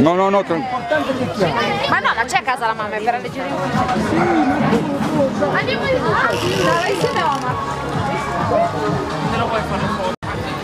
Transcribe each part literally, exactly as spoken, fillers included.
No, no, no, tranquillo. Ma no, non c'è a casa la mamma, è per alleggerire un po'. Andiamo in là, insieme a mamma. Se lo puoi fare fuori.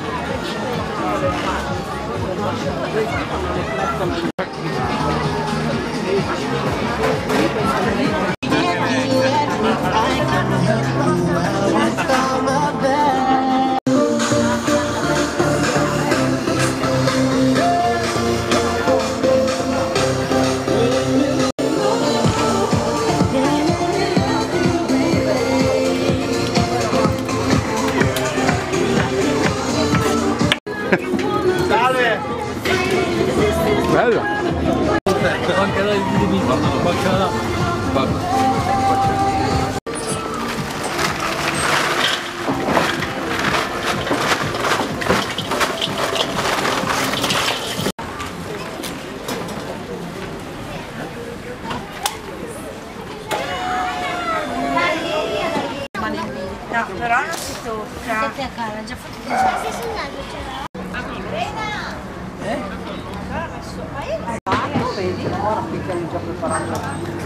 Bello. Manca da di manca da. No, però non si tocca. Siete a casa, già fatto di sì, sì, Eh? Vedi? Ora che hai già preparato.